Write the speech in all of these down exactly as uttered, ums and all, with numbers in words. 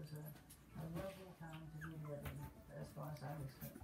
was a, a lovely time to be living, as far as I was concerned.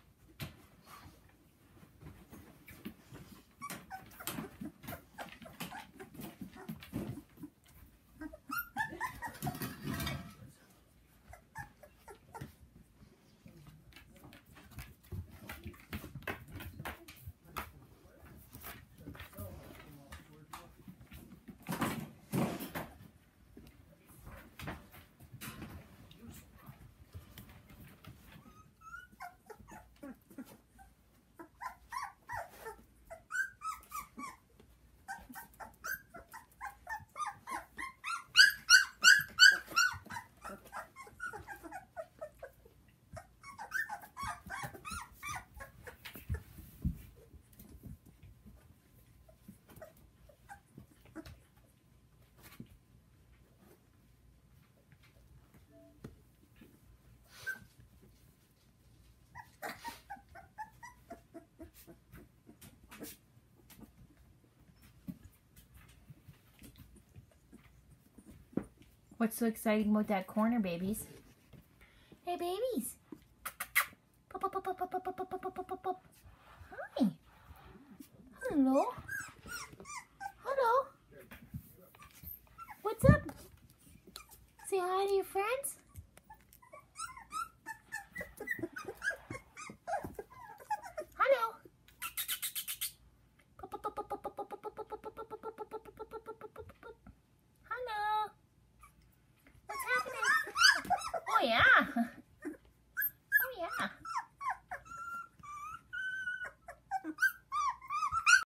What's so exciting about that corner, babies? Hey, babies. Pop, pop, pop, pop, pop, pop, pop, pop, pop, pop. Hi. Hello. Hello. What's up? Say hi to your friends.